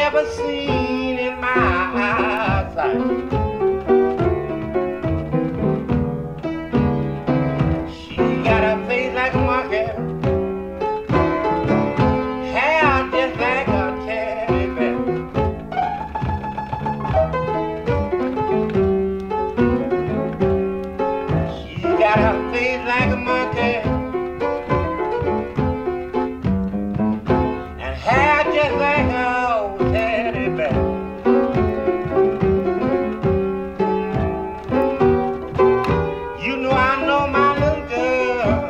ever seen in my eyesight. She got a face like a monkey, hair just like a teddy bear. She got a face like a monkey, and hair just like a old teddy bear. You know I know my little girl,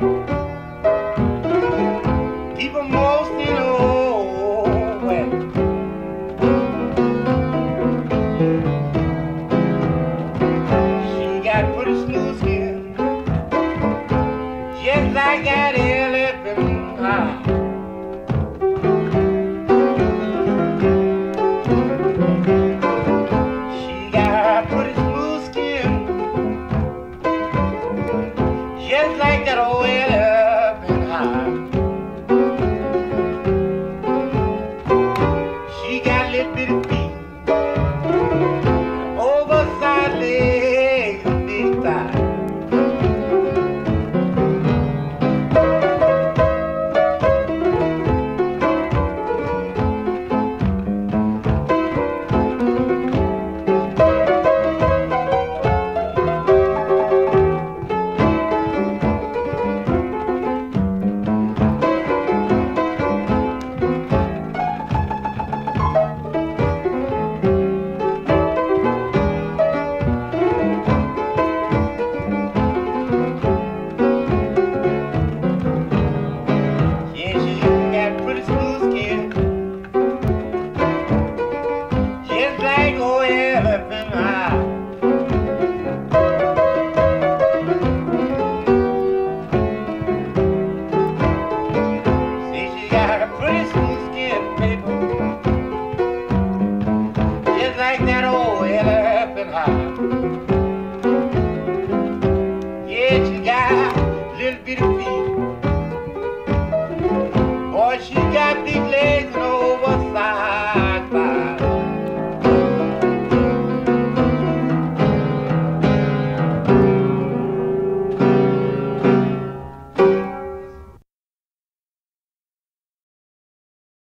people most in the whole way. She got pretty smooth skin, just like that elephant eye. She got pretty smooth skin, just like that old elephant eye. She got little bitty feet, oversized legs and big thighs. Yeah, she got little bitty feet. Boy, she got big legs and oversized